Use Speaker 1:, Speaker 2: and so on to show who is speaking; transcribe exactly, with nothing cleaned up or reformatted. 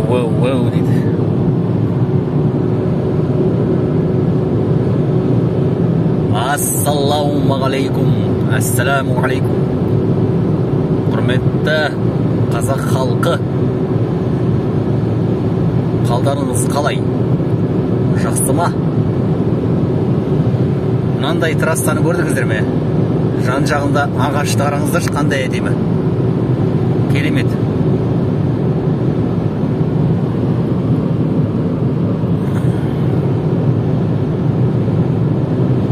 Speaker 1: уау уау дейді. Ассалаумағалейкум, ассаламуғалейкум. Құрметті қазақ халқы, қалдарыңыз қалай? Жақсы ма? Мынандай трассаны көрдіңіздер ме? Жан жағында ағашты қараңыздаршы, қандай әдемі. Керемет.